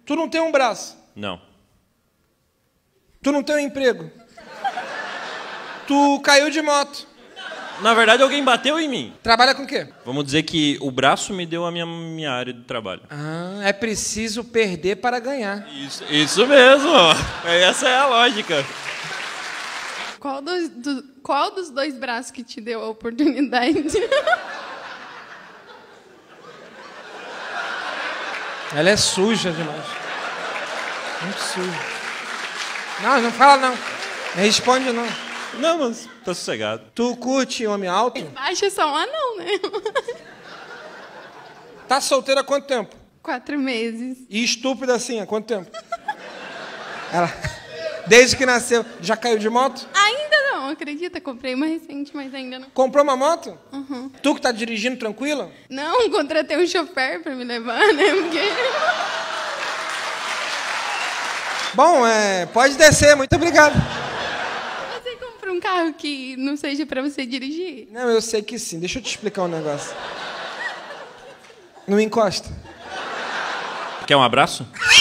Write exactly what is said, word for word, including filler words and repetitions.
Tu não tem um braço. Não. Tu não tem um emprego. Tu caiu de moto. Na verdade, alguém bateu em mim. Trabalha com o quê? Vamos dizer que o braço me deu a minha, minha área de trabalho. Ah, é preciso perder para ganhar. Isso, isso mesmo. Essa é a lógica. Qual dos, do, qual dos dois braços que te deu a oportunidade? Ela é suja demais. Muito suja. Não, não fala não. Não responde não. Não, mas tá sossegado. Tu curte homem alto? Baixo é só um anão, né? Tá solteira há quanto tempo? Quatro meses. E estúpida assim, há quanto tempo? Ela... Desde que nasceu. Já caiu de moto? Ainda não, acredita? Comprei uma recente, mas ainda não. Comprou uma moto? Uhum. Tu que tá dirigindo tranquila? Não, contratei um chofer pra me levar, né? Porque... Bom, é... pode descer, muito obrigado. Você compra um carro que não seja pra você dirigir? Não, eu sei que sim. Deixa eu te explicar um negócio. Não encosta. Quer um abraço?